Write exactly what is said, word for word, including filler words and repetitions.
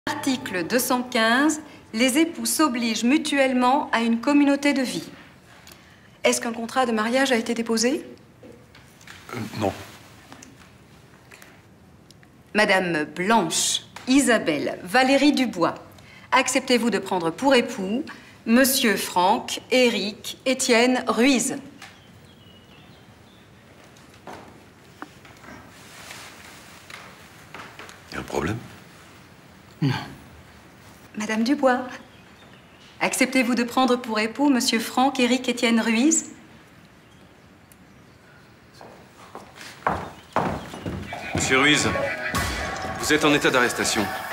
Article deux cent quinze, les époux s'obligent mutuellement à une communauté de vie. Est-ce qu'un contrat de mariage a été déposé? euh, Non. Madame Blanche, Isabelle, Valérie Dubois, acceptez-vous de prendre pour époux Monsieur Franck, Éric, Étienne Ruiz? Il y a un problème? Non. Madame Dubois, acceptez-vous de prendre pour époux Monsieur Franck, Éric, Étienne Ruiz? Monsieur Ruiz, vous êtes en état d'arrestation.